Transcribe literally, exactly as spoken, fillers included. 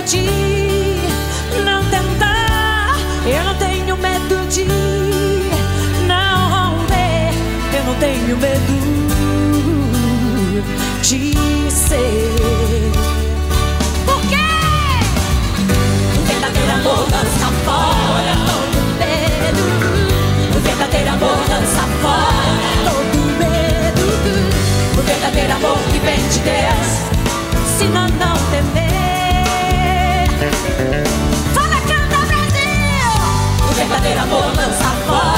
de não tentar, eu não tenho medo de não romper, eu não tenho medo de ser. Por quê? O verdadeiro amor dança fora todo medo. O verdadeiro amor dança fora todo medo. O verdadeiro amor que vem de Deus, ensina a não temer. Fala, canta, Brasil! O verdadeiro amor dança fora